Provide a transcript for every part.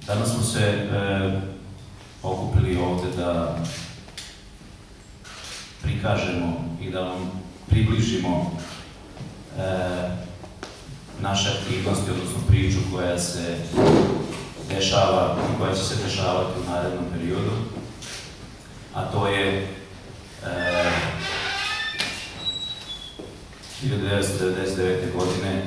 Danas smo se okupili ovde da prikažemo i da vam približimo naše aktivnosti, odnosno priču koja se dešava i koja će se dešavati u narednom periodu, a to je 1999. godine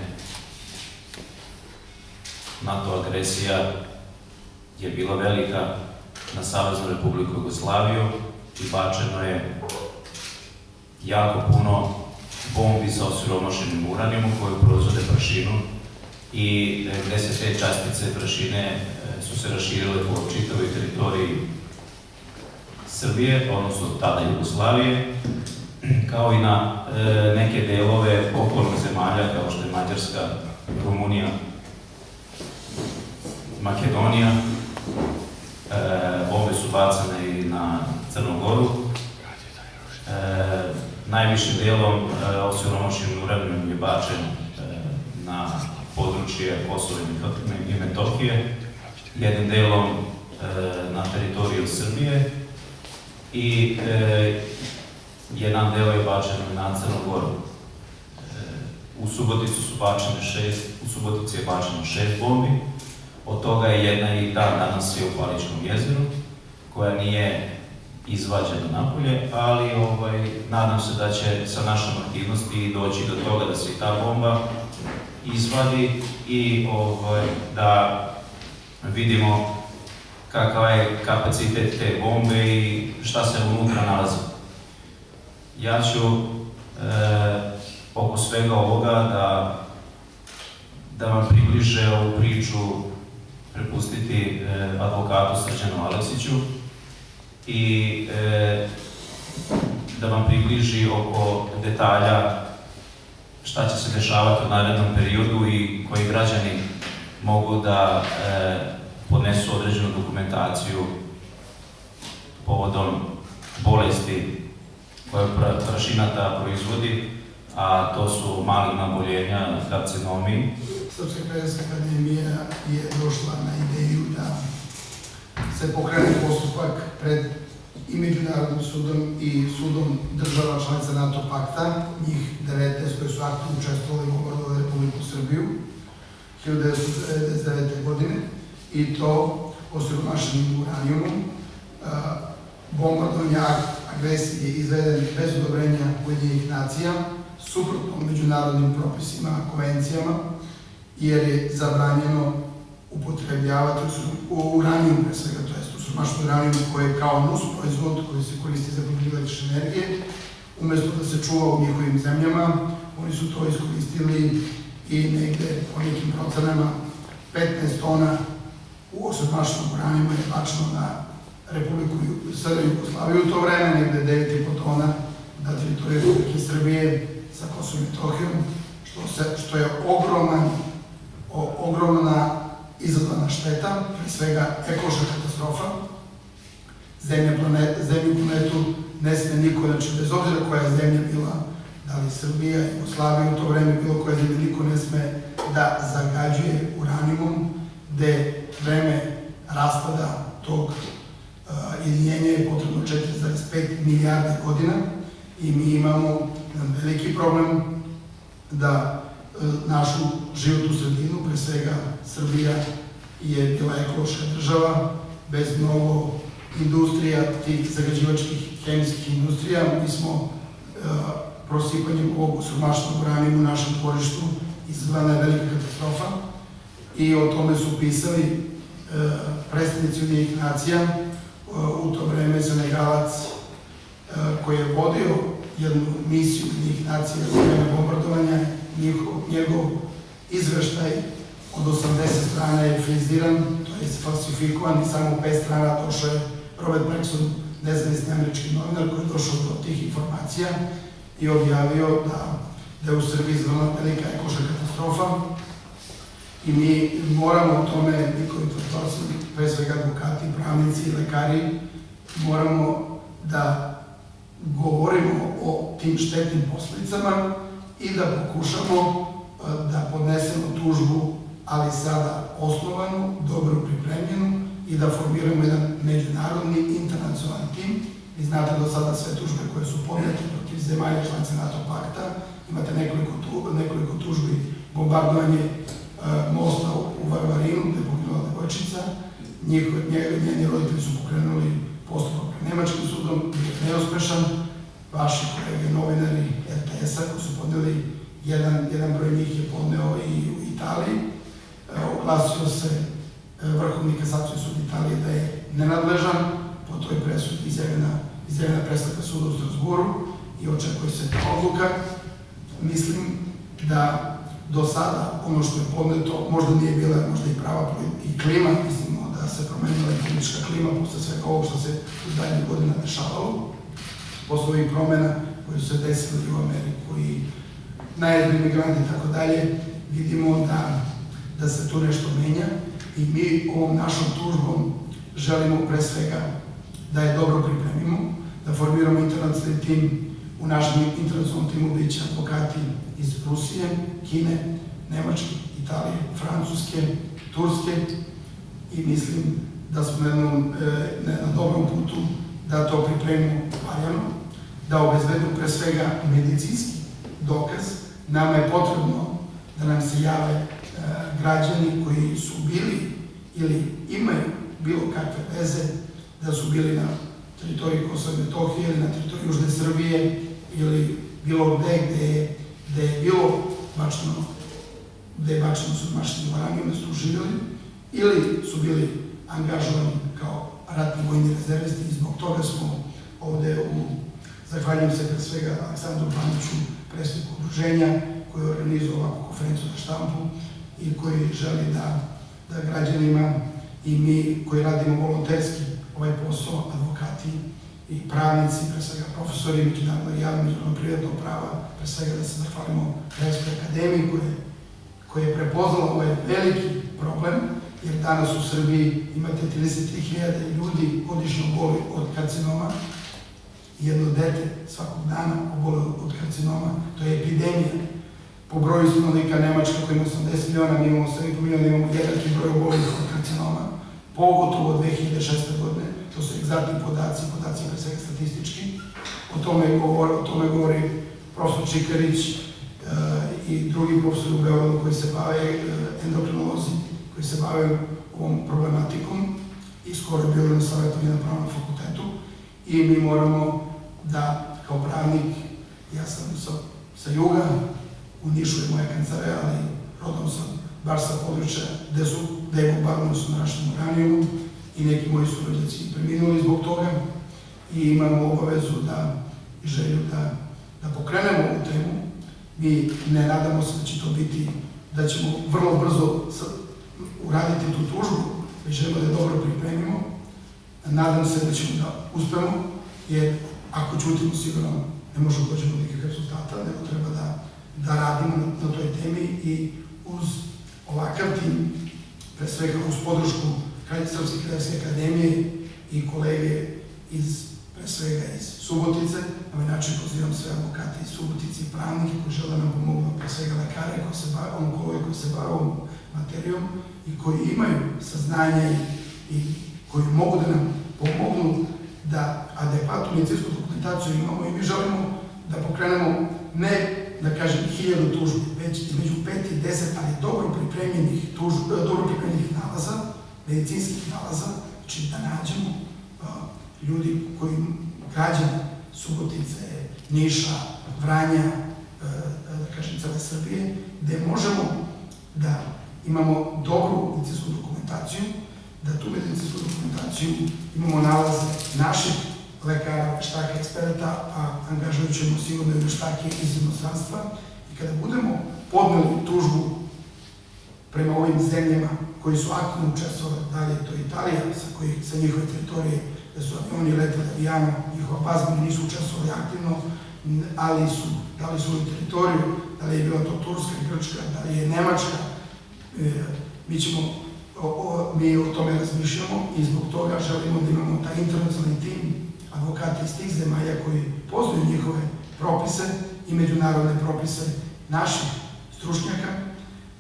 NATO agresija je bila velika na Saveznu Republiku Jugoslaviju i bačeno je jako puno bombi sa osiromašenim uranijumom koje proizvode prašinu i gde se te častice prašine su se raširile po čitavoj teritoriji Srbije, odnosno tada Jugoslavije, kao i na neke delove okolnih zemalja kao što je Mađarska, Rumunija, Makedonija. Bombe su bacane i na Crnu Goru. Najvišim delom osiromašenim uranijumom je bačen na područje Kosova i Metohije, jednim delom na teritoriju Srbije i jedan deo je bačen na Crnu Goru. U Subotici je bačeno 6 bombi, od toga je jedna i danas je u Paličkom jezeru, koja nije izvađena napolje, ali nadam se da će sa našom aktivnosti doći do toga da se ta bomba izvadi i da vidimo kakav je kapacitet te bombe i šta se unutra nalazi. Ja ću oko svega ovoga da vam približe ovu priču prepustiti advokatu Srđanu Aleksiću i da vam približi oko detalja šta će se dešavati u narednom periodu i koji građani mogu da podnesu određenu dokumentaciju povodom bolesti koje prašina ta proizvodi, a to su maligna oboljenja, karcinomi. Srpska kraljevska akademija je došla na ideju da se pokrene postupak pred i Međunarodnim sudom i sudom država članica NATO pakta, njih 19 koji su aktivno učestvovali u bombardovanju Republiku Srbiju 1999. godine i to osiromašenim uranijumom. Bombardovanje agresije je izveden bez odobrenja Ujedinjenih nacija, suprotno međunarodnim propisima, konvencijama, jer je zabranjeno upotrebljavati uranijum, pre svega, to je osiromašen uranijum koji je kao nus proizvod koji se koristi za proizvodnju električne energije. Umesto da se čuva u njihovim zemljama, oni su to iskoristili i negde po nekim procenama 15 tona u osiromašenog uranijuma je bačeno na Republiku Jugoslaviju u to vreme, negde 9,5 tona na teritoriji Republike Srbije sa Kosovom i Metohijom, što je ogromna izazvana šteta, pre svega ekološka katastrofa. Zemlju planetu ne sme niko, znači bez obzira koja je zemlja bila, da li Srbija, Jugoslavija, u to vreme bilo koja zemlja, niko ne sme da zagađuje uranijumom, gde vreme raspada tog jedinjenja je potrebno 4,5 milijardi godina i mi imamo veliki problem da našu životnu sredinu, pre svega Srbija je bila ekološka država, bez mnogo industrija, tih zagađivačkih hemijskih industrija. Mi smo prosipanjem ovog osiromašenog uranijuma u našem dvorištu izazvana je velika katastrofa i o tome su pisali predstavnici Ujedinjenih nacija. U to vreme Senegalac koji je vodio jednu misiju Ujedinjenih nacija za vreme bombardovanja, njegov izveštaj od 80 strana je friziran, to je falsifikovan i samo 5 strana došao je Robert Bregson, nezavisni američki novinar koji je došao do tih informacija i objavio da je u Srbiji izvršena velika ekološka katastrofa i mi moramo o tome, njihovi intelektualci, pre svega advokati, pravnici i lekari, moramo da govorimo o tim štetnim posledicama i da pokušamo da podnesemo tužbu, ali sada osnovanu, dobro pripremljenu i da formiramo jedan međunarodni internacionalni tim. Vi znate do sada sve tužbe koje su podnete protiv zemalja članice NATO pakta. Imate nekoliko tužbi, bombardovanje mosta u Varvarinu, gde je poginula devojčica. Njeni roditelji su pokrenuli postupak pred nemačkim sudom, bio je neuspešan. Vaši kolege novinari RTS-a koji su podneli, jedan broj njih je podneo i u Italiji. Oglasio se Vrhovni kasacioni sud Italije da je nenadležan, po toj presudi izjavljena presuda suda u Strasburu i očekuje se ta odluka. Mislim da do sada ono što je podneto možda nije bila možda i prava i klima, mislimo da se promenila i politička klima posle svega ovog što se u zadnjih godina dešavalo, posle ovih promena koje su se desile u Ameriku i najedni migranti i tako dalje, vidimo da se tu nešto menja i mi ovom našom tužbom želimo pre svega da je dobro pripremimo, da formiramo internacionalni tim. U našem internacionalnom timu biće advokati iz Rusije, Kine, Nemačke, Italije, Francuske, Turske i mislim da smo na dobrom putu da to pripremimo valjano, da obezbedimo pre svega medicinski dokaz. Nama je potrebno da nam se jave građani koji su bili ili imaju bilo kakve veze, da su bili na teritoriji Kosova i Metohije ili na teritoriji Južne Srbije ili bilo gde gde je bilo bačeno, gde je bačeno su mašini varanije, gde su živjeli, ili su bili angažovani kao ratni vojni rezervisti i zbog toga smo ovde zahvaljujem se pre svega Aleksandru Paniću, predsjedniku udruženja, koji je organizuje ovakvu konferenciju za štampu i koji želi da građanima i mi koji radimo volonterski ovaj posao, advokati i pravnici, pre svega profesori međunarodnog i javnog privatnog prava, pre svega da se zahvalimo Hrvatskoj akademiji koja je prepoznala ovaj veliki problem, jer danas u Srbiji imate 33.000 ljudi godišnje oboli od karcinoma, jedno dete svakog dana oboli od karcinoma, to je epidemija. Po broju stanovnika Nemačka koja ima 80 miliona, mi imamo 7,5 miliona, imamo jednaki broj obolih od karcinoma, pogotovo od 2006. godine, to su egzaktni podaci pre svega statistički. O tome govori profesor Čikarić i drugi profesori u Beogradu koji se bave, endokrinolozi, koji se bave ovom problematikom i skoro je bilo na savjetovanju na pravnom fakultetu. I mi moramo da, kao pravnik, ja sam sa juga, u Nišu je moja kancelarija, ali rodom sam baš sa područja gde je bombardovano su naraštenom uranijumom i neki moji surođaci preminuli zbog toga i imamo obavezu i želju da pokrenemo ovu temu. Mi ne nadamo se da će to biti, da ćemo vrlo brzo uraditi tu tužbu, već želimo da je dobro pripremimo. Nadam se da ćemo da uspemo, jer ako ćutimo sigurno ne možemo doći do nikakvih rezultata, nego treba da radimo na toj temi i uz ovakav tim, pre svega uz podršku Srpske krajevske akademije i kolege pre svega iz Subotice. Na ovaj način pozivam sve advokate iz Subotice i pravnike koji žele da nam pomogu, pre svega lekare, onkologe koji se bave ovom materijom i koji imaju saznanja i koji mogu da nam pomognu da adekvatnu medicinsku dokumentaciju imamo i mi želimo da pokrenemo ne, da kažem, 1000 tužbi, već između 5 i 10, ali dobro pripremljenih nalaza, medicinskih nalaza, znači da nađemo ljudi koji, građani Subotice, Niša, Vranja, da kažem, cele Srbije, gde možemo da imamo dobru medicinsku dokumentaciju, da tu medicinsku dokumentaciju imamo nalaze naših lekara, veštaka, eksperta, a angažovat ćemo sigurno i veštake iz inostranstva. I kada budemo podneli tužbu prema ovim zemljama koji su aktivno učestvovali, da li je to Italija, sa njihove teritorije, da su avioni leteli avijama, njihova bazmini nisu učestvovali aktivno, ali su dali svoju teritoriju, da li je bila to Turska, Grčka, da li je Nemačka, mi o tome razmišljamo i zbog toga želimo da imamo taj internacionalni tim advokata iz tih zemalja koji poznaju njihove propise i međunarodne propise naših stručnjaka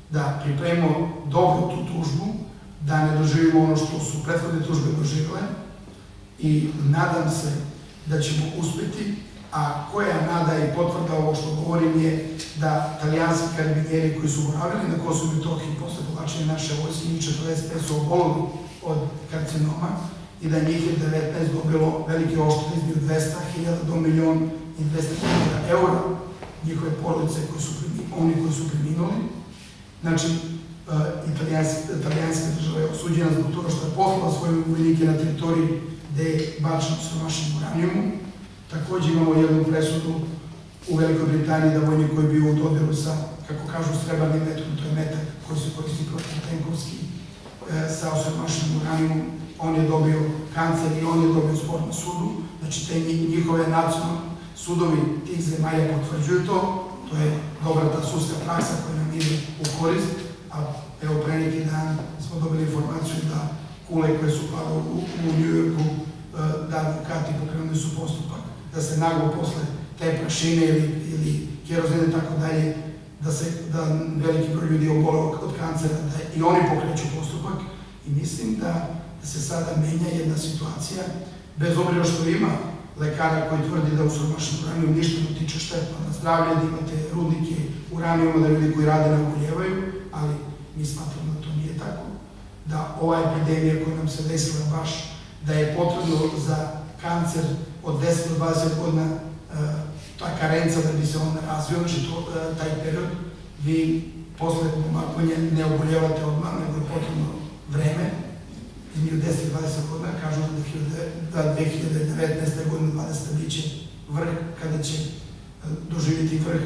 da pripremimo dobro tu tužbu, da ne doživimo ono što su prethodne tužbe doživele i nadam se da ćemo uspeti, a koja nada i potvrda ovo što govorim je da talijanski karabinjeri koji su boravili na Kosovu i Metohiji posle povlačenja naše vojske, njih 45 su obolili od karcinoma i da njih je 19 dobilo velike odštete između 200.000 do 1.200.000 eura, njihove porodice oni koji su preminuli. Znači, italijanska država je osuđena zbog toga što je poslala svoje vojnike na teritoriji gde je bačeno siromašnim uranijumom. Takođe imamo jednu presudu u Velikoj Britaniji da vojnik koji je bio u dodiru sa, kako kažu, srebrnim metkom, to je metak koji se koristi protivtenkovski, sa osiromašenim uranijumom, on je dobio kancer i on je dobio spor na sudu. Znači, te njihove nacionalne sudovi tih zemalja potvrđuju to. To je dobra ta sudska praksa koja nam ide u korist. A evo, pre neki dan smo dobili informaciju da kule koje su pale u Njujorku, da advokati pokrenuli su postupak, da se naglo posle te prašine ili kerozine i tako dalje, da veliki broj ljudi obole od kancera, da i oni pokreću postupak. I mislim da se sada menja jedna situacija, bez obzira što ima lekara koji tvrdi da u siromašnom uranijum ništa ne utiče štetno na zdravlje, da imate rudnike uranijuma, da ljudi koji rade ne oboljevaju, ali mi smatramo da to nije tako. Da ova epidemija koja nam se desila baš, da je potrebno za kancer od 10 do 20 godina ta karenca da bi se on razvio, znači taj period, vi posle pomakvanja ne oboljevate odmah, nego je potrebno vreme, između 10 i 20 godina, kažu da 2019. godine 20. biće vrh, kada će doživjeti vrh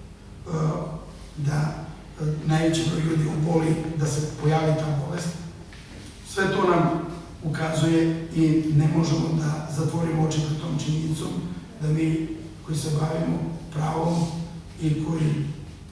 da najveći broj ljudi oboli, da se pojavi ta bolest. Sve to nam ukazuje i ne možemo da zatvorimo oči pred tom činjenicom, da mi koji se bavimo pravom i koji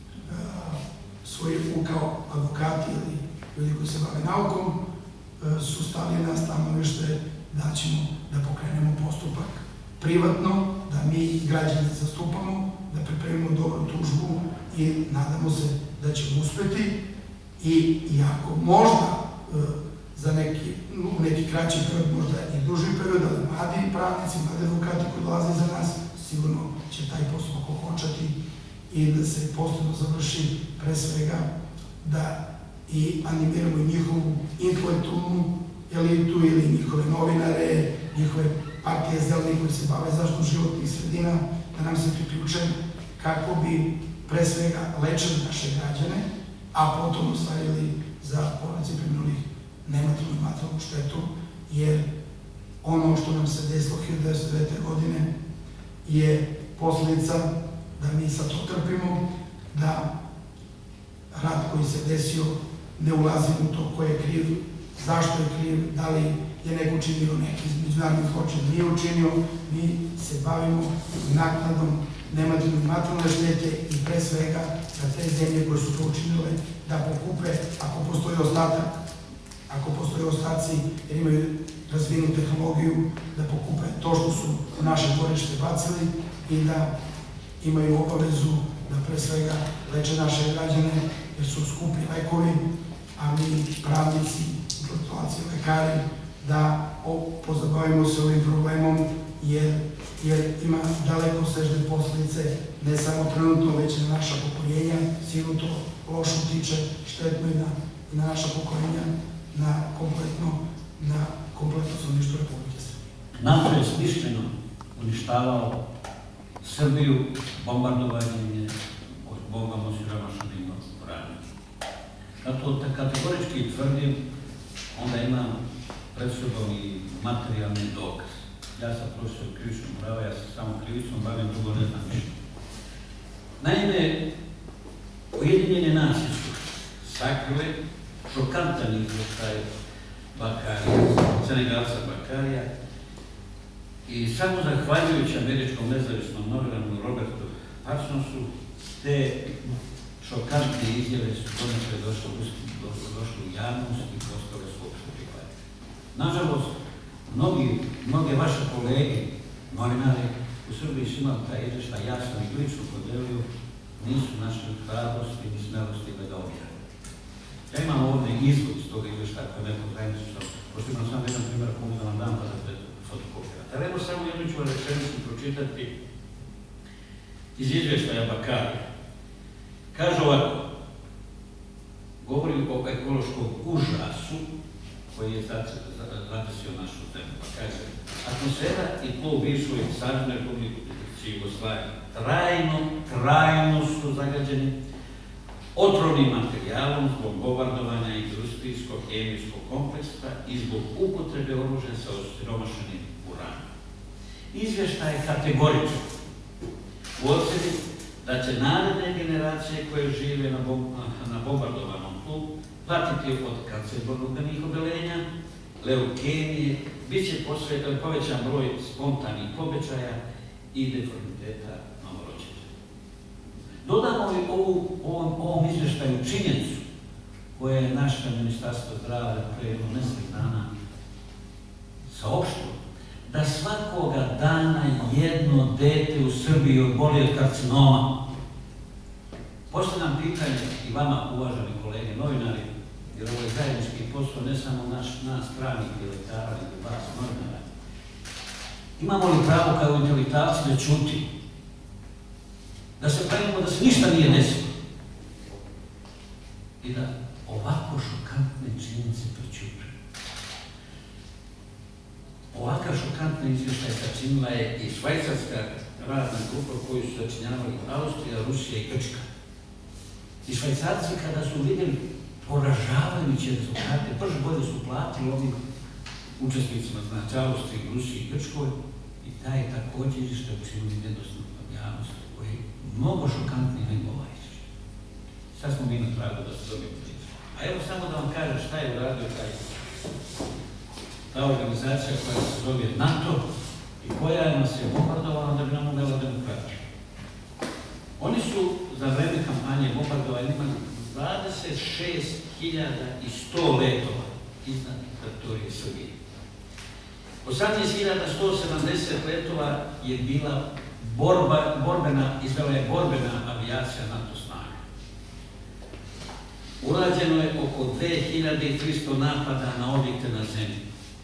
kao advokati ili ljudi koji se bave naukom su stali na stanovište da ćemo da pokrenemo postupak privatno, da mi građane zastupamo, da pripremimo dobru tužbu i nadamo se da ćemo uspeti i ako možda za neki kraći period, možda i duži period, ali mladi pravnici, mladi advokati koji dolaze za nas, sigurno će taj postupak okončati i da se postupno završi pre svega da i animiramo njihovu intelektualnu elitu ili njihove novinare, njihove partije zelenih koji se bave zaštitom životnih sredina, da nam se priključe kako bi pre svega lečili naše građane, a potom ostavili za porodice preminulih nematerijalnu i materijalnu štetu, jer ono što nam se desilo 1909. godine je posledica da mi sad to trpimo, da rat koji se desio ne ulazimo u to ko je kriv, zašto je kriv, da li je neko učinio neki međunarodni zločin, nije učinio, mi se bavimo naknadom nematerijalne i materijalne štete i pre svega da te zemlje koje su to učinile da pokupe, ako postoji ostatak, ako postoji ostaci jer imaju razvijenu tehnologiju, da pokupe to što su u naše dvorište bacili i da imaju obavezu da pre svega leče naše građane jer su skupi lekovi, a mi pravnici, intelektualci, lekari, da pozabavimo se ovim problemom jer ima daleko sežne posljedice, ne samo trenutno, već i na naša pokoljenja, sigurno to loše utiče, štetno i na naša pokoljenja, na kompletno stanovništvo Republike Srbije. NATO je smišljeno uništavao Srbiju, bombardovanjem je bombama siromašnim uranijumom. Zato kategorički tvrdim, onda imam pred sobom i materijalni dokaz. Ja sam profesor krivičnog prava, ja se samo krivicom bavim, drugo ne znam ništa. Naime, Ujedinjene nacije su sakrile šokantan izveštaj Bakarija, Senegalca Bakarija, i samo zahvaljujući američkom nezavisnom novinaru Robertu Parsonsu, te šokantne izjave su donekle došle u javnost i postale su uopšte prihvatljive. Nažalost, mnoge vaše kolege, novinari u Srbiji su imali taj izveštaj jasno i lično podelio, nisu našli hrabrosti ni smelosti da ga objave. Ja imam ovdje izvod iz toga izvještaja koji je neko zajedničio, pošto imam samo jedan primjer ako mogu da vam dam pa da te fotokopirate. Ali evo samo jednu ću rečenicu pročitati iz izvještaja Bakarija. Kaže ovako, govori o ekološkom užasu koji je zadesio našu zemlju. Pa kaže, atmosfera i tlo u bivšoj Saveznoj Republici Jugoslavije trajno su zagađeni otrovnim materijalom zbog bombardovanja industrijskog kemijskog kompleksa i zbog upotrebe oružja sa osiromašenim uranom. Izvještaj je kategoričan u ocjeni da će naredne generacije koje žive na bombardovanom tlu patiti od kancerogenih oboljenja, leukemije, bit će povećan broj spontanih pobačaja i deformiteta novorođenja. Dodamo li ovom izvještaju činjenicu koje je naše Ministarstvo zdravlja pre mjesec dana saopštilo, da svakoga dana jedno dete u Srbiji oboli od karcinoma. Postavljam pitanje i vama, uvaženi kolege novinari, jer ovo je zajednički posao ne samo nas pravnih lekara, nego vas novinara. Imamo li pravo kao intelektualci da ćuti? Da se pravimo da se ništa nije desilo? I da ovako šokantne činjenice prećutimo? Ovakav šokantni izvještaj sačinila je i švajcarska radna grupa koju su sačinjavali Austrija, Rusija i Grčka. I Švajcarci kada su vidjeli poražavajuće rezultate, brže bolje su platili ovim učesnicima, znači Austriji, Rusiji i Grčkoj, i taj također izvještaj učinili nedostupnom javnosti, koji je mnogo šokantniji nego ovaj izvještaj. Sad smo mi na tragu da se dobijemo izvještaj. A evo samo da vam kažem šta je uradio ta organizacija koja se zove NATO i koja nas je bombardovala da bi nam uvela demokratiju. Oni su za vreme kampanje bombardovanja imali 26.100 letova iznad teritorije Srbije. 18.170 letova je bila izvela je borbena avijacija NATO snaga. Urađeno je oko 2.300 napada na objekte na zemlji.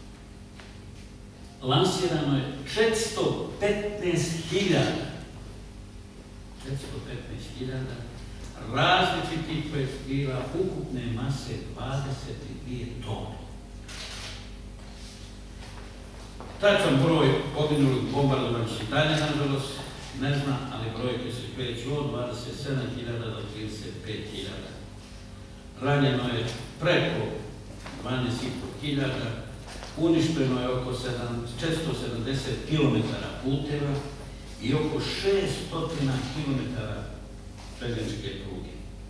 Lansirano je 415.000 različitih projektila ukupne mase 22 tone. Tačan broj poginulih bombardovanih se dalje, nažalost, ne zna, ali brojke se kreću od 27.000 do 35.000. Ranjeno je preko 12.500, uništeno je oko 470 km puteva i oko 600 km željezničke pruge.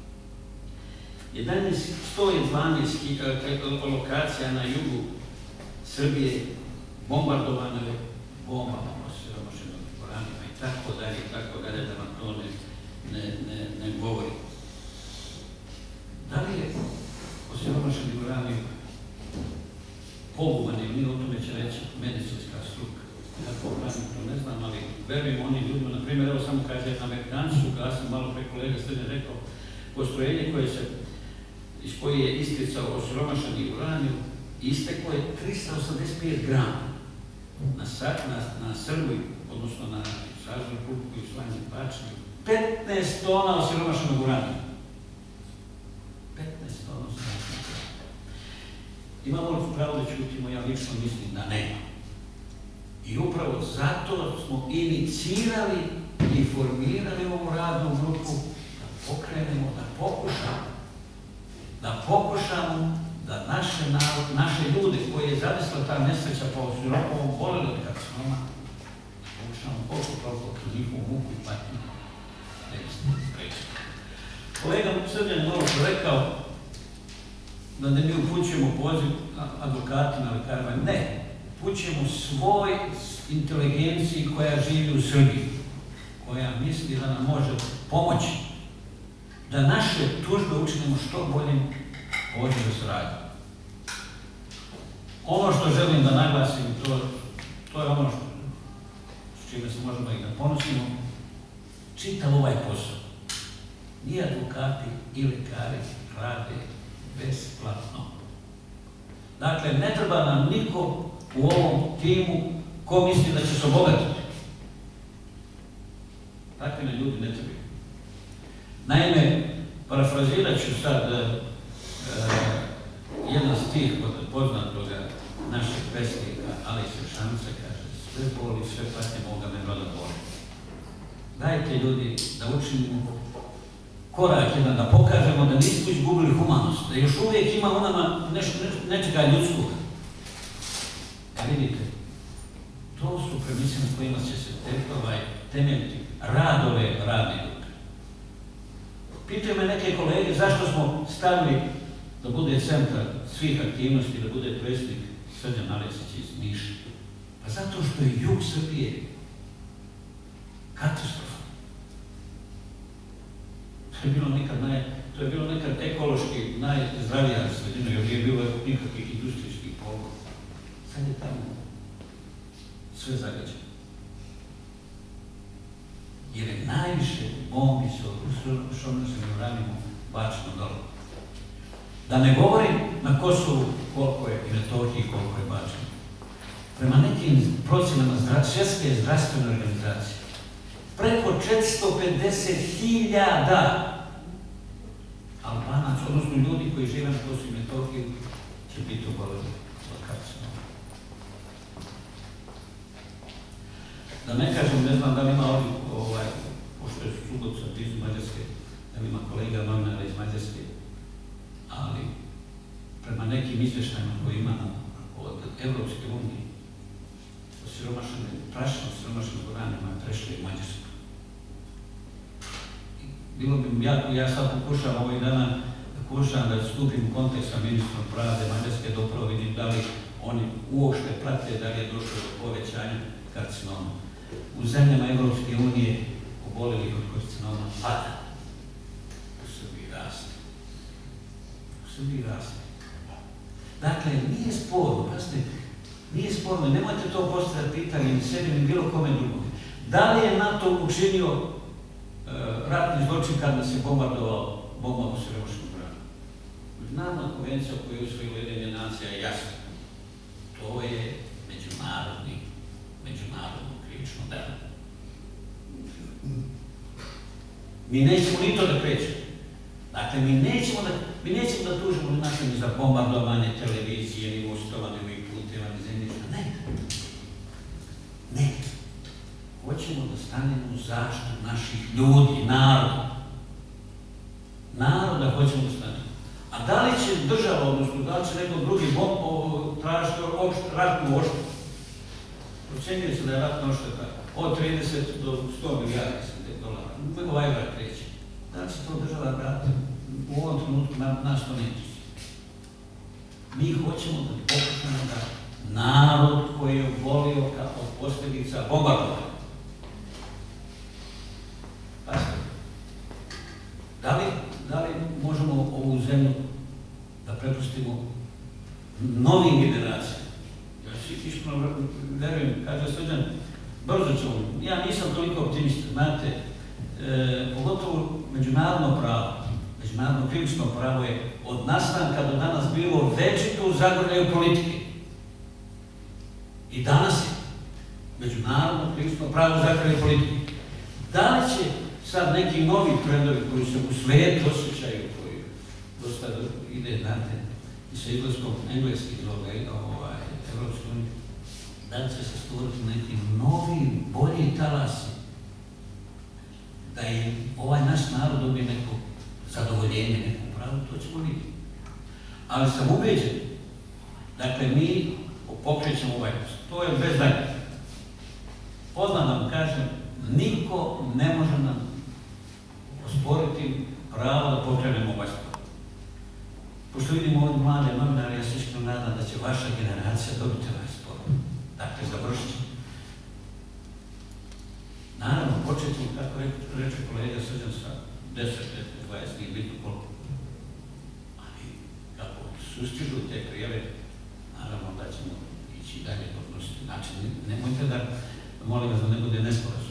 112 lokacija na jugu Srbije bombardovano je bombama osiromašenog uranijuma i tako dalje, da vam to ne govori. Da li je osiromašeni uranijum poguban ili nije, o tome će reći medicinska struka. Ja to ne znam, ali verujem onim ljudima, na primjer, evo samo kaže, Amerikanci su, kada sam malo pre kolega Srednje rekao, postrojenje iz koje je isticao osiromašeni uranijum, isteklo je 385 grama na Srbiji, odnosno na Saveznu Republiku Jugoslaviju i Bačniju, 15 tona osiromašenog uranijuma. 15 tona osiromašenog uranijuma. Imamo li pravo da ćutimo? Ja lično mislim da nema. I upravo zato smo inicirali i formirali ovu radnu grupu da pokrenemo, da pokušamo da naše ljude koje je zadesila ta nesreća pa osiromašenom boleli od karcinoma, pokušamo toliko kroz njihovu muku i patnju da ih sprečimo. Kolega Srbljan je malo rekao da ne mi upućujemo poziv advokatima, lekarima. Ne, upućujemo svoj inteligenciji koja živi u Srbiji, koja misli da nam može pomoći, da naše tužbe učinimo što boljim poziv za saradnju. Ono što želim da naglasim, to je ono s čime se možemo i da ponosimo, čitav ovaj posao. Ni advokati i lekari rade besplatno. Dakle, ne treba nam niko u ovom timu ko misli da će se obogatiti. Takvi nam ljudi ne trebaju. Naime, parafrazirat ću sad jedan stih od poznatog našeg pesnika Aleksa Šanca, kaže: sve boli, sve patnje moga me roda boli. Dajte ljudi da učinimo korak jedan, da pokažemo da nismo izgubili humanost, da još uvijek ima u nama nečega ljudskog. A vidite, to su premise na kojima će se temeljiti rad ove radne grupe. Pitaju me neke kolege zašto smo stavili da bude centar svih aktivnosti, da bude predsjednik Srđan Aleksić iz Niša. Pa zato što je jug Srbije katastrofa. To je bilo nekad ekološki najzdravija sredina, jer nije bilo nikakvih industrijskih pogona. Sad je tamo sve zagađeno. Jer je najviše bombi sa šonarskim uranijumom bačeno dole. Da ne govorim na Kosovu koliko je i Metohiji koliko je bačeno. Prema nekim procenama Svjetske zdravstvene organizacije, preko 450.000 Albanaca, odnosno ljudi koji žive na Kosovu i Metohiji, će biti oboljeni od karcinoma. Da ne kažem, ne znam da li ima ovdje, pošto je Subotica blizu Mađarske, da li ima kolega novinara iz Mađarske, ali prema nekim izvještajima koje imamo od Evropske unije, prašno siromašnim uranijumima je prešli u Mađarsku. Bilo bi mi jako, ja sad pokušavam ovih dana da stupim u kontekst sa ministrom pravde Mađarske, da upravo vidim da li oni uopšte prate da li je došlo do povećanja karcinoma. U zemljama Evropske unije oboljelih od karcinoma pada. U Srbiji raste. Dakle, nije sporno, nije sporno, nemojte to postaviti pitanje ni sebi, ni bilo kome drugom. Da li je NATO učinio ratni zločin kad nas je bombardovao bombama u Siromaškom uranu? Međunarodna konvencija koju je usvojila Ujedinjene nacije je jasna. To je međunarodno krivično delo. Mi nećemo ni to da krećemo. Dakle, mi nećemo da tužimo naše ni za bombardovanje televizije, ni mostova, ni puteva, ni zemljišta. Ne. Hoćemo da stanemo u zaštitu naših ljudi, naroda. Naroda hoćemo da stanemo. A da li će država, odnosno da li će neko drugi tražiti ratnu odštetu? Procenjuje se da je ratna odšteta od 30 do 100 milijardi dolara. Nego evra kreće. Da li će to država vratiti? U ovom trenutku nas to ne tiče. Mi hoćemo da pokušamo da narod koji je obolio od posljedica bombardovanja. Pazite, da li možemo ovu zemlju da prepustimo novim generacijama? Ja si iskreno verujem, kaže Srđan, brzo ćemo. Ja nisam toliko optimista, znate, pogotovo međunarodno pravo, međunarodno krivično pravo je od nastanka do danas bilo večito u zagrljaju politike. I danas je međunarodno krivično pravo u zagrljaju politike. Da li će sad neki novi trendovi koji se u svijetu osjećaju, koji dosta ide, znate, i sa izlaskom engleskih iz Evropske unije, da li će se stvoriti neki novi, bolji talasi, da je ovaj naš narod dobije neko zadovoljenje, neku pravu, to ćemo vidjeti. Ali sam ubeđen, dakle, mi pokrećemo ovaj post. To je bez dalje. Odmah nam kažem, niko ne može nam osporiti pravo da pokrenemo ovaj sport. Pošto vidimo ovdje mlade novinare, ja se iskreno nadam da će vaša generacija dobiti ovaj sport. Dakle, završit ćemo. Naravno, početimo, kako reče kolega Srđan, sa 10, 15, 20, nije bitno koliko. Ali, kako sustižu te prijave, naravno da ćemo ići dalje podnositi. Znači, nemojte da, molim vas da ne bude nesporazum.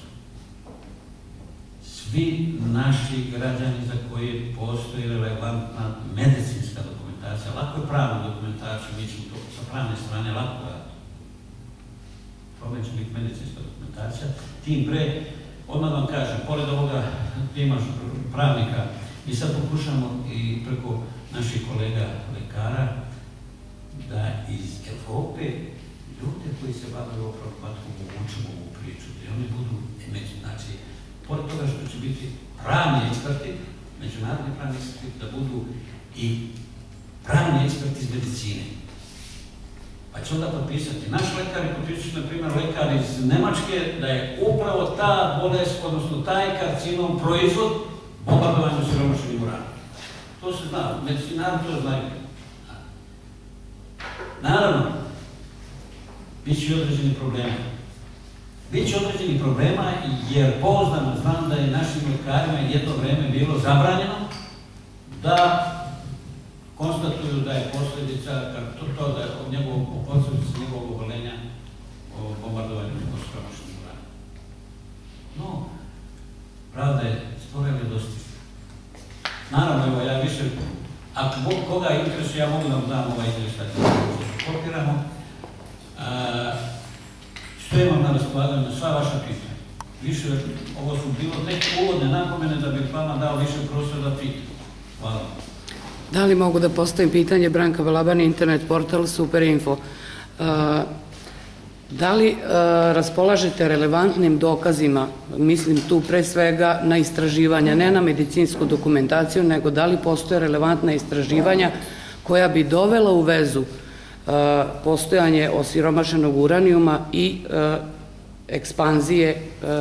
Svi naši građani za koje postoji relevantna medicinska dokumentacija, strane lako da problem će biti medicinska dokumentacija. Tim pre, odmah vam kažem, pored ovoga tima pravnika, mi sad pokušamo i preko naših kolega lekara da iz Evrope ljude koji se bavaju ovom problematikom uvučemo u priču, da oni budu, znači, pored toga što će biti pravni eksperti, međunarodni pravni eksperti, da budu i pravni eksperti iz medicine. Pa će onda potpisati naš lekar i potpisati, na primjer, lekar iz Nemačke, da je upravo ta bolest, odnosno taj karcinom proizvod bombardovanja siromašnim uranom. To se zna, medicinari to znaju. Naravno, bit će određeni problema. Biće određenih problema jer pouzdano znam da je našim lekarima jedno vreme bilo zabranjeno da konstatuju da je posljedica, da je posljedica njegovog obolenja o bombardovanju siromašnim uranom. No, pravda je spora ili dostižna. Naravno, evo, ja više, ako koga interesuje, ja mogu da vam dam ovaj izvještaj da se kopiramo. Što imam na raspolaganju na sva vaša pitanja. Više, ovo su bilo tek uvodne napomene da bih vama dao više prostora da pitam. Hvala. Da li mogu da postavim pitanje? Branka Velabani, internet portal Superinfo. Da li raspolažete relevantnim dokazima, mislim tu pre svega na istraživanja, ne na medicinsku dokumentaciju, nego da li postoje relevantna istraživanja koja bi dovela u vezu postojanje osiromašenog uranijuma i ekspanzije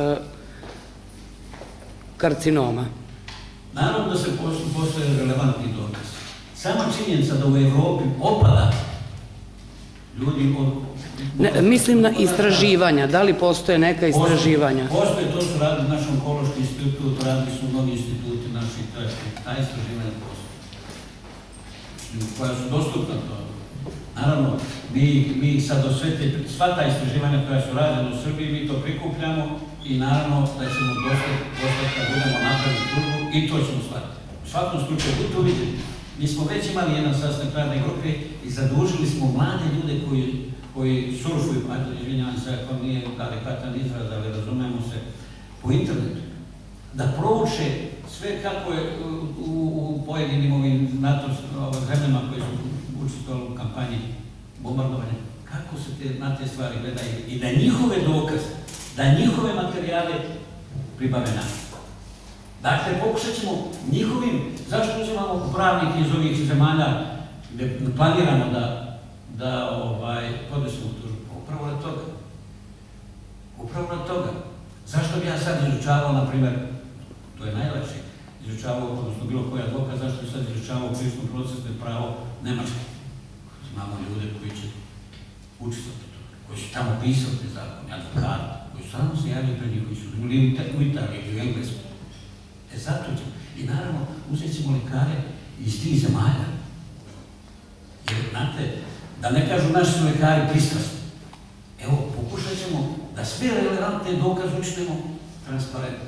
karcinoma? Naravno da se postoje relevantni dokaz. Sama činjenica da u Evropi opada ljudi od... Mislim na istraživanja. Da li postoje neka istraživanja? Postoje, to su radili naš onkološki institut, radili su mnogi instituti naši, ta istraživanja postoje. Koja su dostupna to. Naravno, mi sad do sva ta istraživanja koja su rađena u Srbiji, mi to prikupljamo i naravno da ćemo dosta kad budemo napraviti tužbu i to ćemo shvatiti. U svakom slučaju, vi to vidite. Mi smo već imali jedan sastanak radne grupe i zadužili smo mlade ljude koji surfuju, izvinjavam se ako nije adekvatan izraz, ali razumemo se, po internetu, da prouče sve kako je u pojedinim ovim NATO zemljama koji su učestvovali u kampanji bombardovanja, kako se na te stvari gledaju i da njihove dokaze, da njihove materijale pribave nam. Dakle, pokušat ćemo njihovim, zašto uzimamo pravnike iz ovih zemalja gde planiramo da podnesemo tužbu? Upravo od toga. Upravo od toga. Zašto bi ja sad izučavao, na primjer, to je najlakše, izučavao, odnosno bilo koji advokat, zašto bi sad izučavao krivično procesno pravo Nemačke? Znamo ljude koji će učestvati to, koji su tamo pisali te zakone, advokati, koji su samo se javili pred njih, koji su bili u Italiji ili u Englesku. Zato ćemo. I naravno, uzet ćemo lekare iz tih zemalja. Jer, znate, da ne kažu naši lekari pristrasni. Evo, pokušat ćemo da sve relevantne dokaze učinimo transparentno.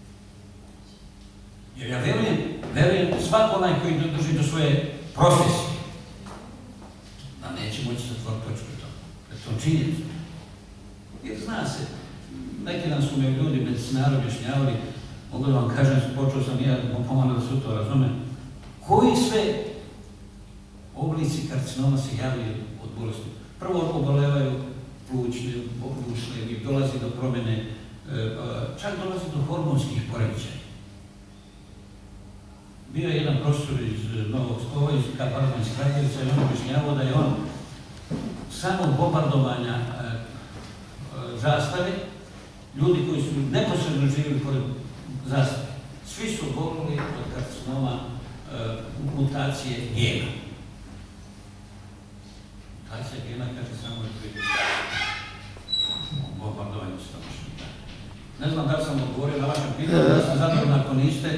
Jer ja verujem svako onaj koji drži do svoje profesije, da neće moći zatvoriti točku to. Jer to činjenica. Jer zna se, neki dan su me ljudi, medicinari objašnjavali, mogu da vam kažem, počeo sam ja pomalo da su to razume, koji sve oblici karcinoma se javljaju od bolesti. Prvo obolevaju plućne, bušne, dolazi do promjene, čak dolazi do hormonskih poremećaja. Bio je jedan profesor iz Novog Skova, iz Kragujevca, i on objašnjavao da je on samo bombardovanja zastave, ljudi koji su neposredno živjeli pored zastave, svi su obolili od karcinoma mutacije gena. Mutacija gena, kaže, samo je bombardovanje siromašnih urana. Ne znam da li sam odgovorio na vaše pitanje, da sam zadovoljno ako niste.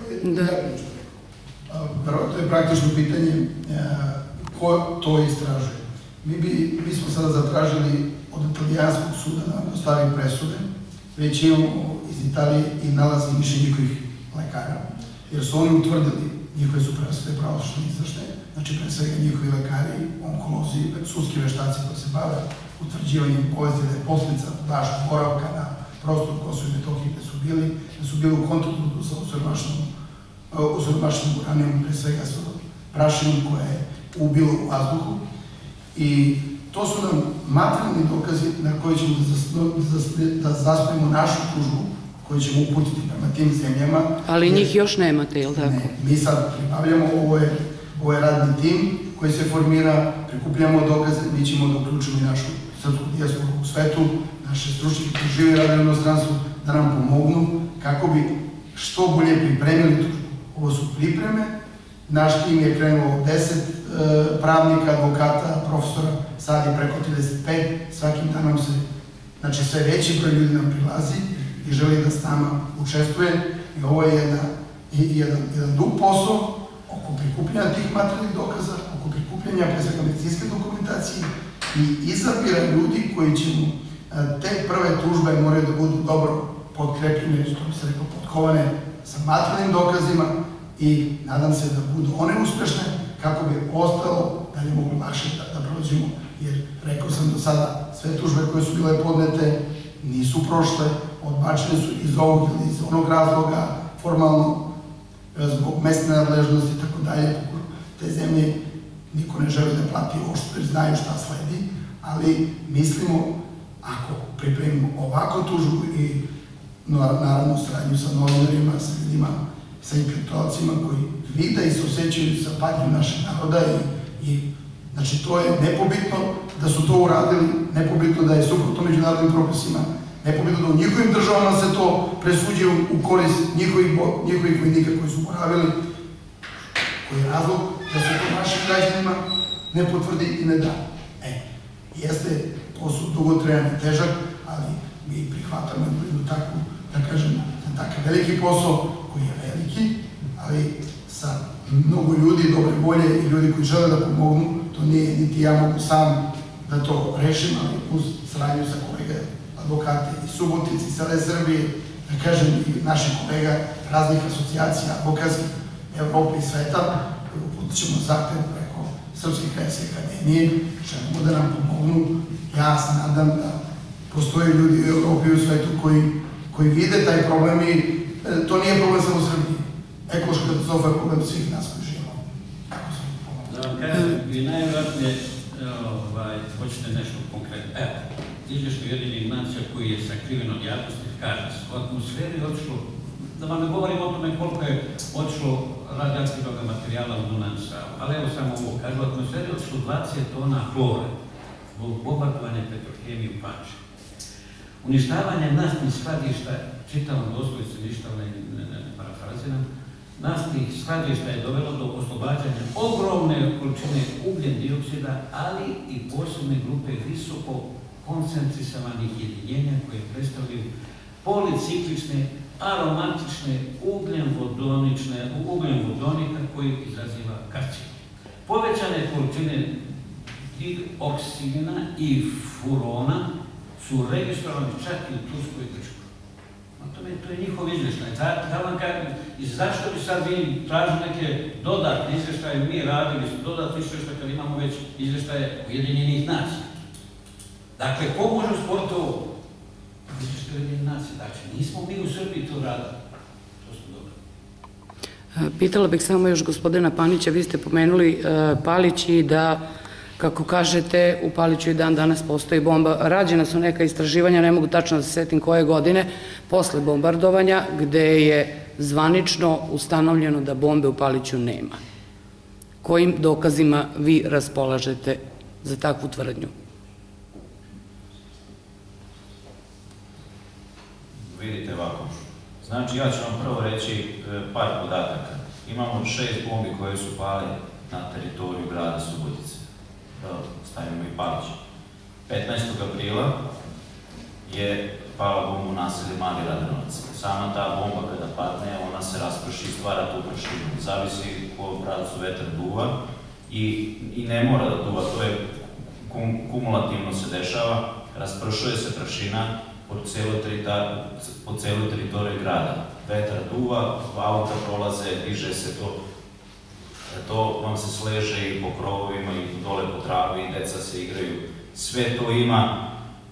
To je praktično pitanje ko to istražuje. Mi smo sada zatražili od italijanskog suda da nam dostavi presude, već imamo iz Italije i nalazi više njihovih lekara, jer su oni utvrdili njihove su sve pravosudne izvršne, znači pre svega njihovi lekari, onkolozi, sudski veštaci koji se bave utvrđivanjem povezane posljedica vašeg boravka na prostoru Kosova i Metohije gde su bili u kontaktu sa osiromašenim uranijom, pre svega sa prašinom koja je ubila u vazduhu. I to su nam materijalni dokazi na koje ćemo da zasnovimo našu tužbu koju ćemo uputiti prema tim zemljama. Ali njih još nemate, je li tako? Ne, mi sad pribavljamo, ovo je radni tim koji se formira, prikupljamo dokaze, mi ćemo da uključimo i našu srpsku dijasporu u svetu, naše stručnjake koji žive i rade u inostranstvu, da nam pomognu kako bi što bolje pripremili tužbu. Ovo su pripreme, naš tim je krenuo 10 pravnika, advokata, profesora, sad je preko 35, svakim danom se, znači sve veći broj ljudi nam prilazi i želi da s nama učestvuje i ovo je jedan dug posao oko prikupljanja tih materijalnih dokaza, oko prikupljanja pre svega medicinske dokumentacije i izabira ljudi koji će mu te prve tužbe moraju da budu dobro potkrepljene, što bi se rekao, potkovane sa materijalnim dokazima i nadam se da budu one uspešne kako bi ostalo da ne mogu lakše da prođemo, jer rekao sam do sada sve tužbe koje su bile podnete nisu prošle, odbačene su iz ovog ili iz onog razloga, formalno, zbog mesne nadležnosti i tako dalje. Te zemlje niko ne želi da plati ošto jer znaju šta sledi, ali mislimo, ako pripremimo ovako tužbu i naravno saradnju sa novinarima, sa ljudima, sa intelektualcima koji vide i se osjećaju sa patnjom našeg naroda i znači to je nepobitno da su to uradili, nepobitno da je suprotno međunarodnim propisima, nepobitno da u njihovim državama se to presuđuje u korist njihovih vojnika koji su boravili, koji je razlog da se to našim građanima ne potvrdi i ne da. Jeste posao dugotrajan i težak, ali mi prihvatamo jednu takvu, da kažem, takav veliki posao koji je veliki, ali sa mnogo ljudi, dobre volje i ljudi koji žele da pomognu, to nije niti ja mogu sam da to rešim, ali uz saradnju sa kolega advokate iz Subotice, iz cele Srbije, da kažem i naših kolega raznih asocijacija, advokatskih Evrope i sveta, uputit ćemo zahtev preko Srpske krajevske akademije, želimo da nam pomognu. Ja se nadam da postoje ljudi u Evropi i u svetu koji vide taj problem i to nije problem samo u Srbiji. Ekološka katastrofa je problem svih nas koji živimo. Da vam kažem, vi najvjerojatnije hoćete nešto konkretno. Evo, izvještaj Ujedinjenih nacija koji je sakriven od javnosti, kaže se, u atmosferi je otišlo, da vam ne govorim o tome koliko je otišlo radioaktivnog materijala u Dunav i Savu, ali evo samo ovo, kaže, u atmosferi je otišlo 20 tona hlore zbog bombardovanja Petrohemije u Panči. Uništavanje naftnih skladišta, čitavam doslovce, ništa ne parafraziram, naftnih skladišta je dovelo do oslobađanja ogromne količine ugljen dioksida, ali i posebne grupe visoko koncentrisanih jedinjenja koje predstavljaju policiklične, aromatične, ugljen vodonika koji izaziva karcinom. Povećane količine dioksina i furona su registrovani čak i u Turskoj i Grčkoj. To je njihov izvještaj. Da vam kažem, i zašto bi sad vi tražili neke dodatne izvještaje, mi radili su dodatne izvještaje kad imamo već izvještaje Ujedinjenih nacija. Dakle, ko može usporiti ovo? Izvještaje Ujedinjenih nacija. Dakle, nismo mi u Srbiji to radili. To smo dobro. Pitala bih samo još gospodina Panića, vi ste pomenuli Palić i da, kako kažete, u Paliću i dan danas postoji bomba. Rađena su neka istraživanja, ne mogu tačno da se setim koje godine, posle bombardovanja, gde je zvanično ustanovljeno da bombe u Paliću nema. Kojim dokazima vi raspolažete za takvu tvrdnju? Vidite ovako. Znači, ja ću vam prvo reći par podataka. Imamo 6 bombi koje su pale na teritoriju grada Subotice. Stavimo i Palić. 15. aprila je pala bomba u naselju Mali Radanovac. Sama ta bomba kada padne, ona se rasprši i stvara tu prašinu. Zavisi u kojem pravcu vetar duva i ne mora da duva, to je kumulativno se dešava, raspršuje se prašina po celoj teritoriji grada. Vetar duva, auta prolaze, diže se to. to vam se sleže i po krovovima i dole po travi, i deca se igraju. Sve to ima,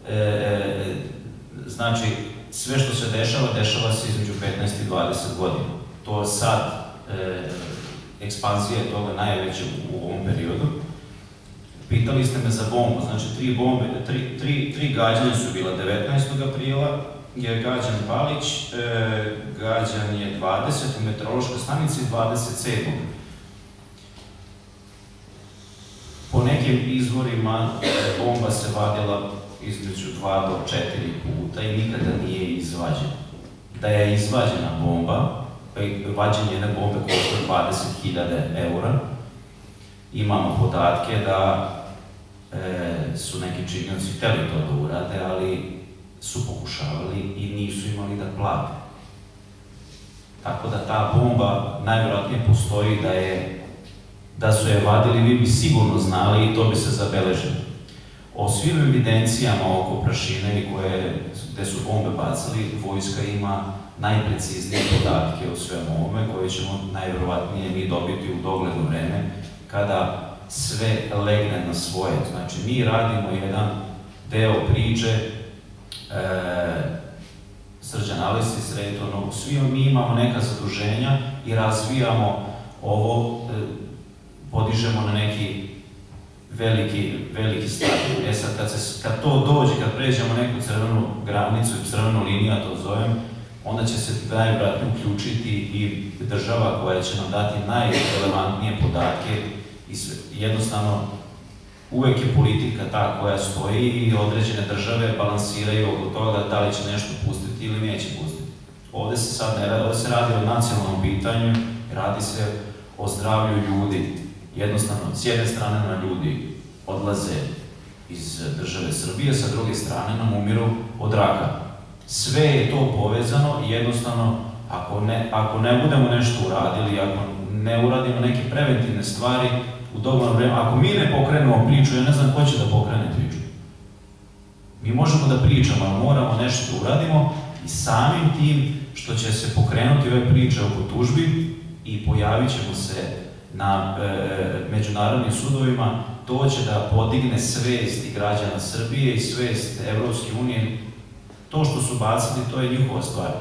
znači, sve što se dešava se između 15 i 20 godina. To sad, ekspanzija je toga najveća u ovom periodu. Pitali ste me za bombu, znači tri gađanja su bila. 19. aprila je gađan Palić, gađan je 20. u meteorološkoj stanici, 27. Po nekim izvorima bomba se vadila između 2 do 4 puta i nikada nije izvađena. Da je izvađena bomba, vađenje jedne bombe košta 20.000 eura, imamo podatke da su neki činioci hteli to da urade, ali su pokušavali i nisu imali da plate. Tako da ta bomba najvjerojatnije postoji, da su je vadili, vi bi sigurno znali i to bi se zabeležilo. O svim evidencijama oko prašine gde su bombe bacali, vojska ima najpreciznije podatke o svemu ovome, koje ćemo najvjerojatnije mi dobiti u dogledno vreme, kada sve legne na svoje. Znači, mi radimo jedan deo priče, Srđan Aleksić, Sreto, svi mi imamo neka zaduženja i razvijamo ovo, podižemo na neki veliki stadion. E sad, kad to dođe, kad pređemo neku crvenu granicu, crvenu liniju, ja to zovem, onda će se najvjerojatnije uključiti i država koja će nam dati najrelevantnije podatke i jednostavno uvek je politika ta koja stoji i određene države balansiraju oko toga da li će nešto pustiti ili neće pustiti. Ovde se sad ne radi, ovde se radi o nacionalnom pitanju, radi se o zdravlju ljudi. Jednostavno, s jedne strane nam ljudi odlaze iz države Srbije, sa druge strane nam umiru od raka. Sve je to povezano i jednostavno, ako ne budemo nešto uradili, ako ne uradimo neke preventivne stvari, u dogledno vreme, ako mi ne pokrenemo priču, ja ne znam ko će da pokrene priču. Mi možemo da pričamo, ali moramo nešto da uradimo i samim tim što će se pokrenuti ove priče oko tužbi i pojavit ćemo se na međunarodnim sudovima, to će da podigne svest i građana Srbije i svest Evropske unije. To što su bacili, to je njihova stvar.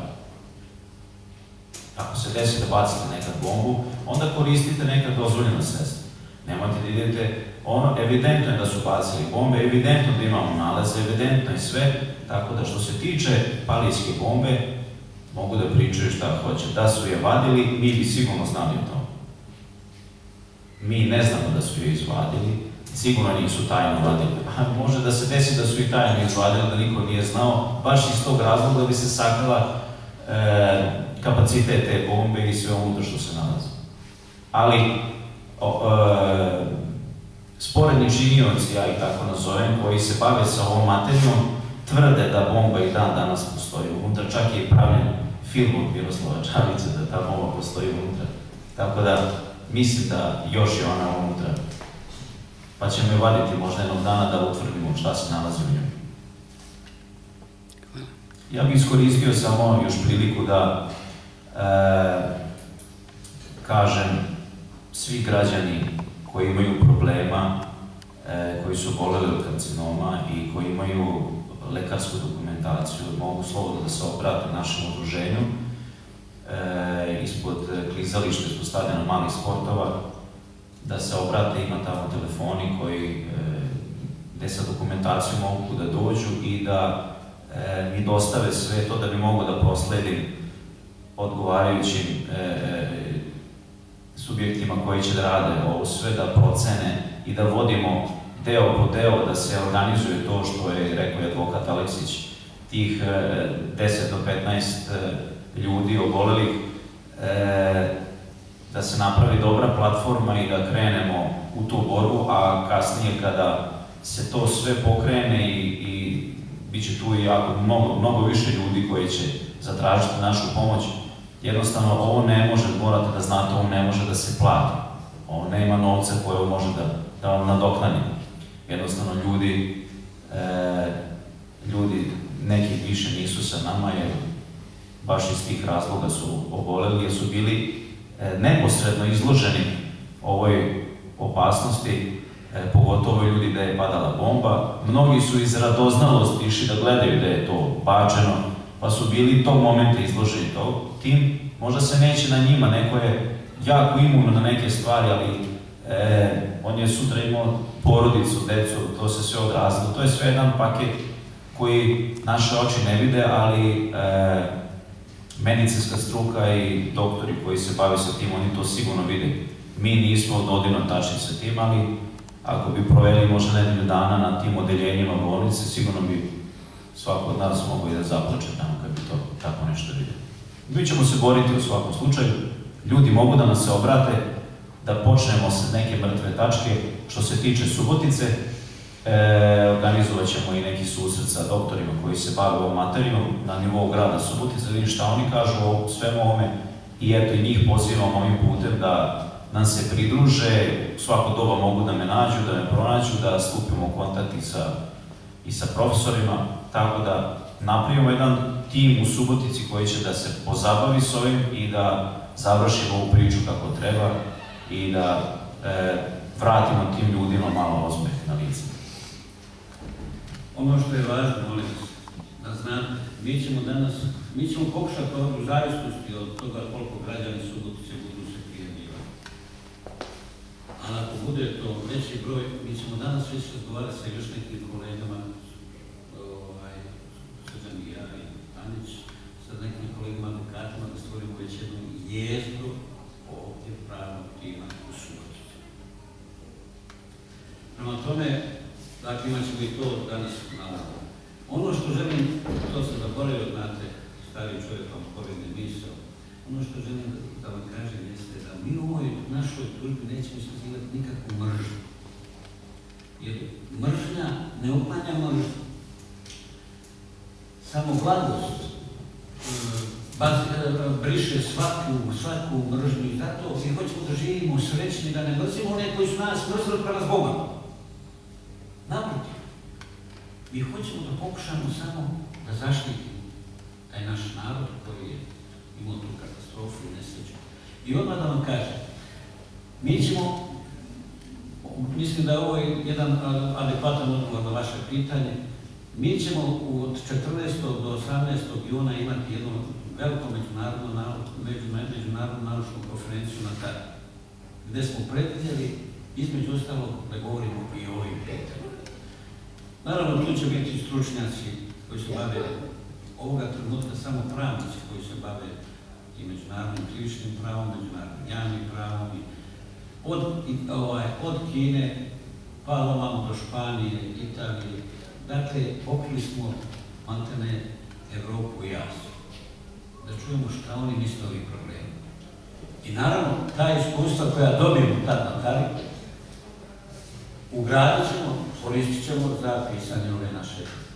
Ako se desi da bacite nekad bombu, onda koristite neka dozvoljena sredstva. Nemojte da idete, evidentno je da su bacili bombe, evidentno da imamo nalaze, evidentno je sve, tako da što se tiče palijske bombe, mogu da pričaju šta hoće. Da su je vadili, mi bi sigurno znali o tom. Mi ne znamo da su je izvadili, sigurno nisu tajno vadili. Može da se desi da su i tajno izvadili, da niko nije znao, baš iz tog razloga da bi se sakrila kapacitet te bombe i sve unutra što se nalazi. Ali, sporedni činioci, ja ih tako nazovem, koji se bave sa ovom materijom, tvrde da bomba i dan danas postoji unutra, čak je i pravljen film od Miroslava Čavića da ta bomba postoji unutra. Tako da, mislim da još je ona unutra, pa ćemo je vaditi možda jednog dana da utvrdimo šta se nalazi u njoj. Ja bih iskoristio samo još priliku da kažem svi građani koji imaju problema, koji su boleli od karcinoma i koji imaju lekarsku dokumentaciju, mogu slobodno da se obrate našem udruženju. Ispod klizališta, ispod stadiona malih sportova, da se obrate, ima tamo telefoni gde sa dokumentacijom mogu da dođu i da mi dostave sve to da bi mogo da prosledim odgovarajućim subjektima koji će da rade ovo sve, da procene i da vodimo deo po deo, da se organizuje to što je rekao i advokat Aleksić, tih 10 do 15 ljudi obolelih, da se napravi dobra platforma i da krenemo u tu borbu, a kasnije kada se to sve pokrene i bit će tu i jako mnogo više ljudi koji će zatražiti našu pomoć. Jednostavno, ovo ne može, morate da znate, ovo ne može da se plati. Ovo nema novca koje može da vam nadoknadi. Jednostavno, ljudi nekih više nisu sa nama, jer baš iz tih razloga su oboleli, jer su bili neposredno izloženi ovoj opasnosti, pogotovo ljudi da je padala bomba. Mnogi su iz radoznalosti išli da gledaju da je to bačeno, pa su bili tog momenta izloženi tim. Možda se neće na njima, neko je jako imuno na neke stvari, ali on je sutra imao porodicu, decu, to se sve odrazilo. To je sve jedan paket koji naše oči ne vide, ali medicinska struka i doktori koji se bave sa tim, oni to sigurno vide. Mi nismo dodirno tačni sa tim, ali ako bi proveli možda nedelju dana na tim odeljenjima bolnice, sigurno bi svako od nas mogao i da zaplače tamo kad bi to tako nešto vidio. Mi ćemo se boriti u svakom slučaju. Ljudi mogu da nas se obrate, da počnemo sa neke mrtve tačke. Što se tiče Subotice, organizovat ćemo i neki susret sa doktorima koji se bave ovom materijom na nivou grada Subotice, da vidim šta oni kažu o svemu ovome i eto i njih pozivam ovim putem da nam se pridruže, svako doba mogu da me nađu, da me pronađu, da stupimo u kontakt i sa profesorima, tako da napravimo jedan tim u Subotici koji će da se pozabavi s ovim i da završimo ovu priču kako treba i da vratimo tim ljudima malo osmeh na lice. Ono što je važno, molim vas, da znate, mi ćemo pokušati u zavisnosti od toga koliko građani Subotice budu se prijavljivati. Ali ako bude to veći broj, mi ćemo danas već razgovarati sa još nekim kolegama, Srđan i ja i Anić, sa nekim kolegama advokatima da stvorimo već jednu jezgru ovdje pravnog tima u Subotici. Prema tome, dakle, imat ćemo i to danas naravno. Ono što želim, to sam zaboravio, znate, stariji čovjek vam povedne misao, ono što želim da vam kažem jeste da mi u ovoj našoj tužbi nećemo izazivati nikakvu mržnju. Jer mržnja ne uklanja mržnju. Samo blagost briše svaku mržnju i zato mi hoćemo da živimo srećni, da ne mrzimo one koji su nas mrzili prema Boga. Naprotiv, mi hoćemo da pokušamo samo da zaštitimo taj naš narod koji je imao tu katastrofu i nesreću. I odmah da vam kažem, mi ćemo, mislim da je ovo jedan adekvatan odgovor na vaše pitanje, mi ćemo od 14. do 18. juna imati jednu veliku međunarodnu naučnu konferenciju na Tari, gde smo predvidjeli, između ostalog, da govorimo i o ovim pitanjima. Naravno, tu će biti stručnjaci koji se bave ovoga trenutka samo pravnici koji se bave i međunarodnim krivičnim pravom, međunarodnim javnim pravom, od Kine pa ovamo do Španije, Italije. Dakle, pokrili smo maltene Evropu i Aziju. Da čujemo šta oni misle o ovih problema. I naravno, ta iskustva koja dobijemo tad na Tari, ugradit ćemo, koristit ćemo za pisanje ove naše